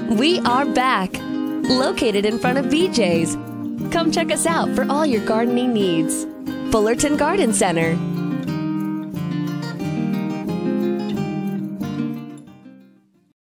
We are back, located in front of BJ's. Come check us out for all your gardening needs. Fullerton Garden Center.